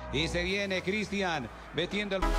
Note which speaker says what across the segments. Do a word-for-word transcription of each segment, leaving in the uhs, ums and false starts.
Speaker 1: Y se viene Cristian metiendo el...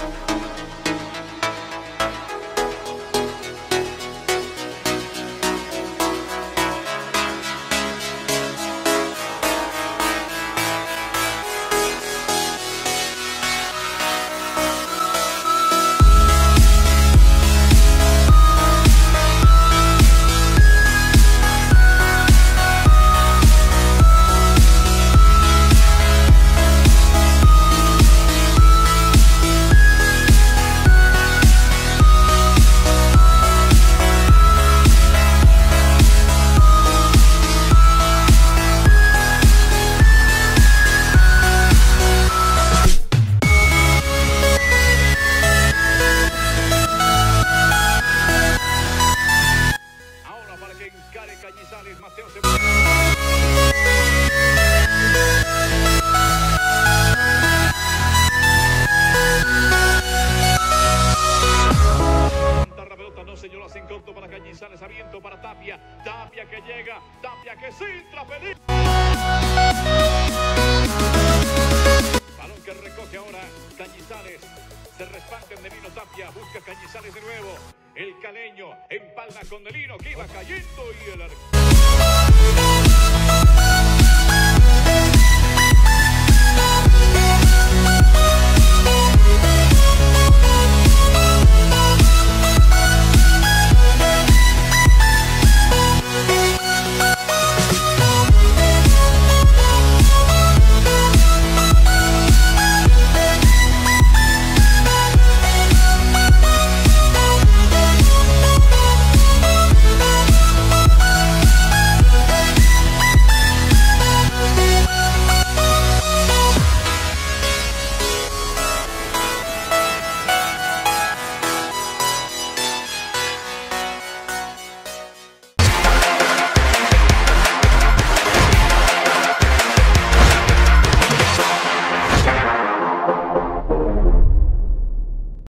Speaker 2: Cañizales, Mateo se... La pelota no, señor, hacen corto para Cañizales, aviento para Tapia, Tapia que llega, Tapia que centra, peligro. Balón que recoge ahora Cañizales, se respalda en Delino Tapia, busca Cañizales de nuevo, el caleño empalma con Delino que iba cayendo y el arco.